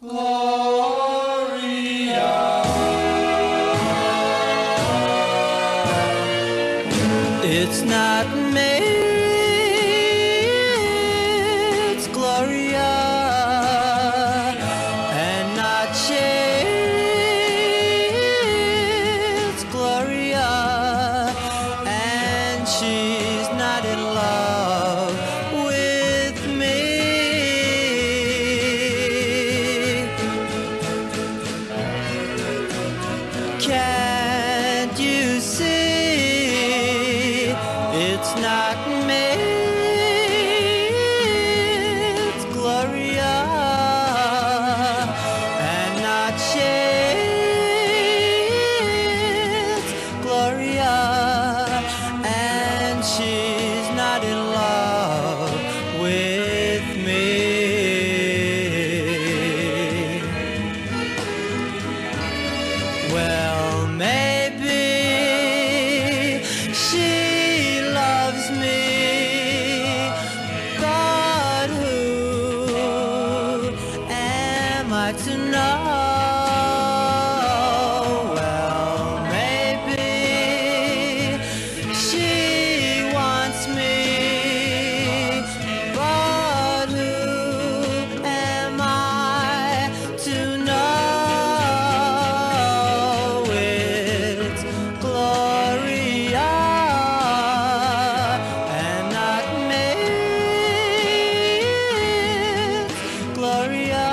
Gloria. It's not me, it's Gloria, and not she, it's Gloria, and she's not in love with me. Can't you see? It's not me, it's Gloria, and not she, it's Gloria, and she's not in love with me. Well, maybe she loves me, but who am I to know? Well, maybe she wants me, but who am I to know? It's Gloria, and not me, it's Gloria.